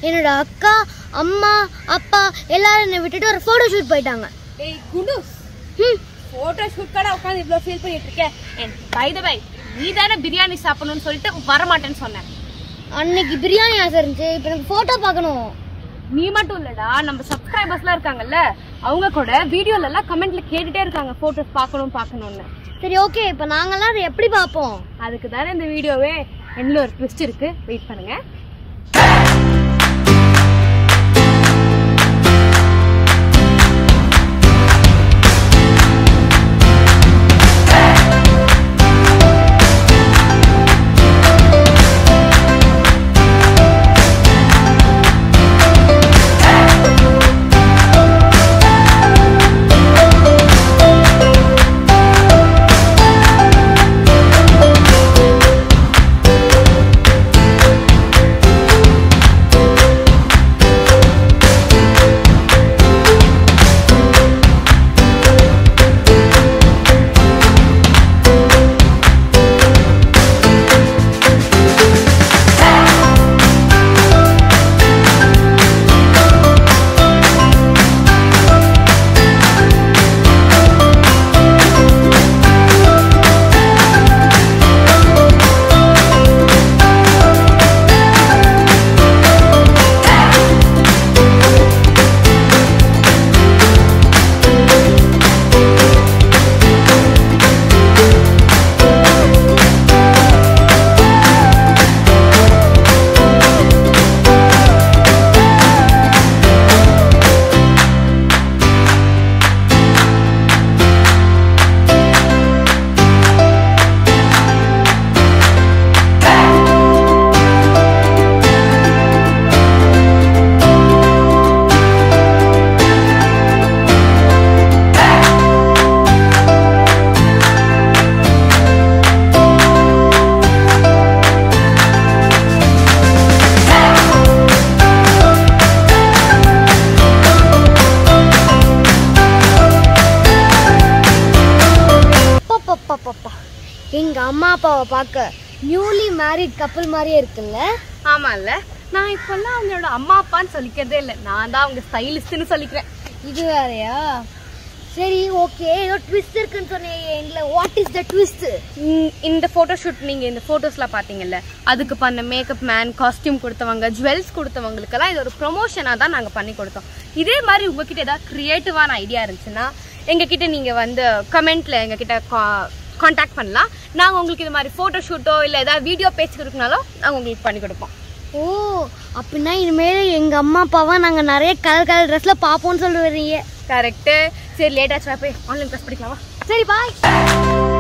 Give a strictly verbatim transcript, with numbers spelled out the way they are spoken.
என்னோட அக்கா அம்மா அப்பா எல்லாரும் என்னை விட்டுட்டு ஒரு ஃபோட்டோ ஷூட் போயிட்டாங்க. ஏய் குண்டூஸ், ஃபோட்டோ ஷூட் கடை உட்காந்து இவ்வளோ ஃபீல் பண்ணிட்டு இருக்கேன். பை த பை, நீ தானே பிரியாணி சாப்பிடணும்னு சொல்லிட்டு வரமாட்டேன்னு சொன்னேன். அன்னைக்கு பிரியாணி ஆசை இருந்துச்சு, இப்போ எனக்கு ஃபோட்டோ பார்க்கணும். நீ மட்டும் இல்லடா, நம்ம சப்ஸ்கிரைபர்ஸ்லாம் இருக்காங்கல்ல, அவங்க கூட வீடியோல எல்லாம் கமெண்ட்ல கேட்டுட்டே இருக்காங்க போட்டோஸ் பார்க்கணும் பார்க்கணும்னு. சரி ஓகே, இப்போ நாங்கெல்லாம் அதை எப்படி பார்ப்போம்? அதுக்கு தானே இந்த வீடியோவே. என்ன ஒரு ட்விஸ்ட் இருக்கு, வெயிட் பண்ணுங்க. எங்க அம்மா அப்பாவை பார்க்க நியூலி மேரிட் கப்பல் மாதிரியே இருக்குல்ல? ஆமால்ல, நான் இப்பெல்லாம் அவங்களோட அம்மா அப்பான்னு சொல்லிக்கிறதே இல்லை, நான் தான் அவங்க ஸ்டைலிஸ்ட்னு சொல்லிக்கிறேன். இது வேறையா? சரி ஓகே, ஏதோ ட்விஸ்ட் இருக்குன்னு சொன்னீங்க, வாட் இஸ் த ட்விஸ்ட்? இந்த ஃபோட்டோ ஷூட் நீங்கள் இந்த ஃபோட்டோஸ்லாம் பார்த்தீங்கல்ல, அதுக்கு பண்ண மேக்கப் மேன், காஸ்டியூம் கொடுத்தவங்க, ஜுவல்ஸ் கொடுத்தவங்களுக்கெல்லாம் இது ஒரு ப்ரொமோஷனாக தான் நாங்கள் பண்ணி கொடுத்தோம். இதே மாதிரி உங்ககிட்ட ஏதாவது க்ரியேட்டிவான ஐடியா இருந்துச்சுன்னா எங்ககிட்ட நீங்கள் வந்து கமெண்ட்டில் எங்ககிட்ட காண்டாக்ட் பண்ணலாம். நாங்கள் உங்களுக்கு இது மாதிரி ஃபோட்டோ ஷூட்டோ இல்லை ஏதாவது வீடியோ பேச்சு கொடுக்கனாலும் நாங்கள் உங்களுக்கு பண்ணி கொடுப்போம். ஓ, அப்படின்னா இனிமேல் எங்கள் அம்மா அப்பாவை நாங்கள் நிறைய கலர் கலர் ட்ரெஸ்ஸில் பார்ப்போம்னு சொல்லி வர்றீங்க. கரெக்டு. சரி லேட்டாச்சுனா போய் ஆன்லைன் கிளாஸ் படிக்கலாமா? சரி பாய்.